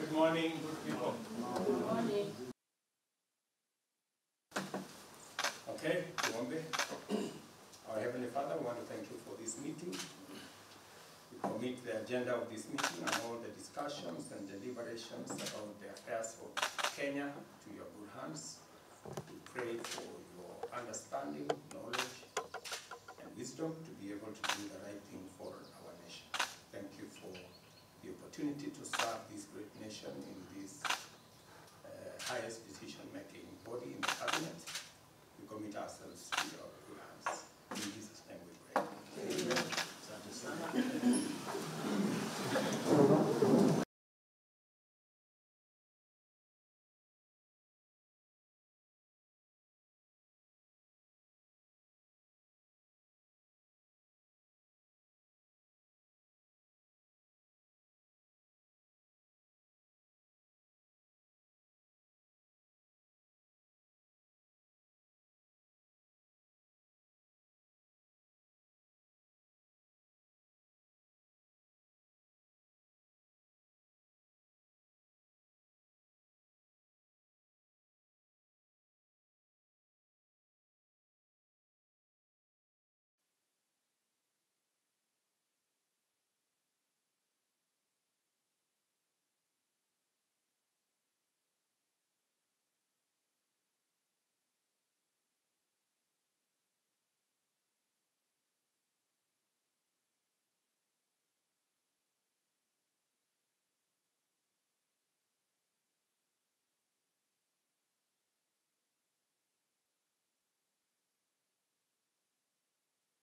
Good morning, good people. Good morning. Okay, Tuombe. Our Heavenly Father, we want to thank you for this meeting. We commit the agenda of this meeting and all the discussions and deliberations about the affairs of Kenya to your good hands. We pray for your understanding, knowledge, and wisdom to be able to do the right thing for our nation. Thank you for the opportunity to serve this great nation in this highest